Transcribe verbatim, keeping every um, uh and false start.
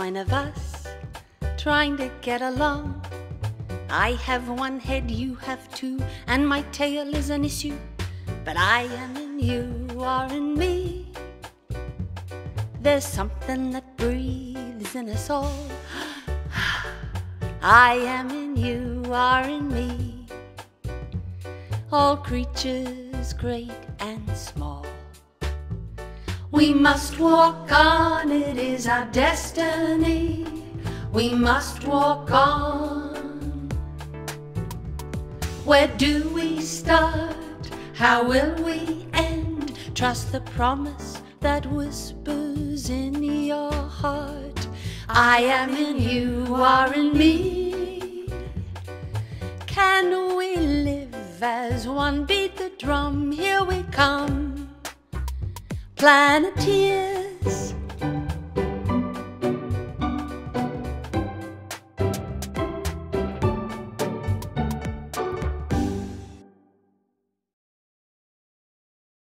nine of us trying to get along. I have one head, you have two, and my tail is an issue. But I am in you, you are in me. There's something that breathes in us all. I am in you, you are in me. All creatures great and small. We must walk on, it is our destiny. We must walk on. Where do we start? How will we end? Trust the promise that whispers in your heart. I am in you, you are in me. Can we live as one? Beat the drum, here we come. Planeteers,